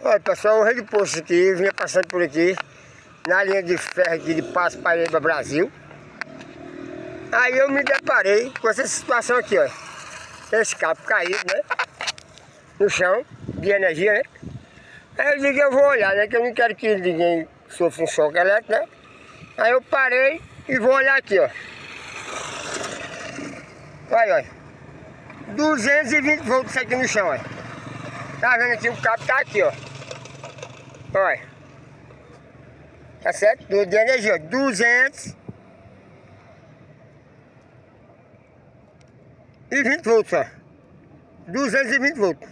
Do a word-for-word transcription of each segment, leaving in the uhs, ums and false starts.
Olha pessoal, o rei do posto aqui, vinha passando por aqui, na linha de ferro aqui de Passo Paraíba, Brasil. Aí eu me deparei com essa situação aqui, ó. Esse cabo caído, né? No chão, de energia, né? Aí eu digo, eu vou olhar, né? Que eu não quero que ninguém sofra um choque elétrico, né? Aí eu parei e vou olhar aqui, ó. Olha, olha. duzentos e vinte volts aqui no chão, olha. Tá vendo aqui? O cabo tá aqui, ó. Olha. Tá certo? De energia, ó. duzentos e vinte volts, ó. duzentos e vinte volts.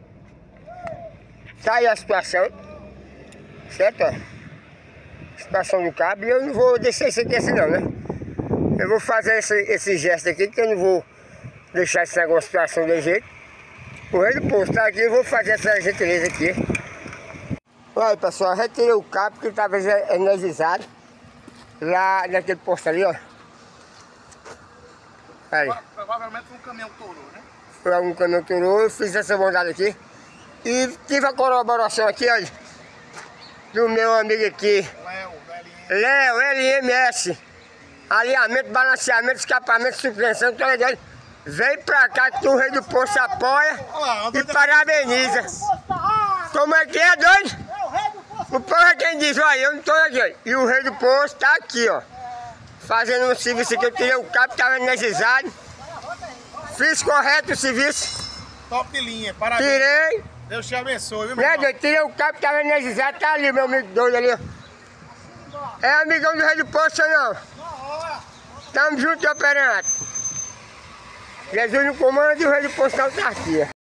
Tá aí a situação. Certo, ó. Situação do cabo. E eu não vou deixar isso aqui assim não, né? Eu vou fazer esse, esse gesto aqui, que eu não vou deixar esse negócio, situação de jeito. O rei do posto tá aqui, eu vou fazer essa gentileza aqui. Olha pessoal, retirei o cabo que estava energizado lá naquele posto ali, ó. Aí. Provavelmente um caminhão torou, né? Foi um caminhão torou, eu fiz essa bondade aqui. E tive a colaboração aqui, olha, do meu amigo aqui, Léo, L M S. Alinhamento, balanceamento, escapamento, suspensão, tudo aí. Vem pra cá que o rei do posto apoia e parabeniza. Como é que é, doido? O povo é quem diz, olha, eu não tô aqui, ó. E o rei do posto tá aqui, ó. Fazendo um serviço aqui, eu tirei o cabo que tava energizado. Fiz correto o serviço. Top de linha, parabéns. Tirei. Deus te abençoe, viu, meu Né, irmão? doido? Tirei o cabo que tava energizado, tá ali, meu amigo doido ali, ó. É amigão do rei do posto, não? Tamo junto, operante. Jesus no comando e o rei do posto tá aqui, ó.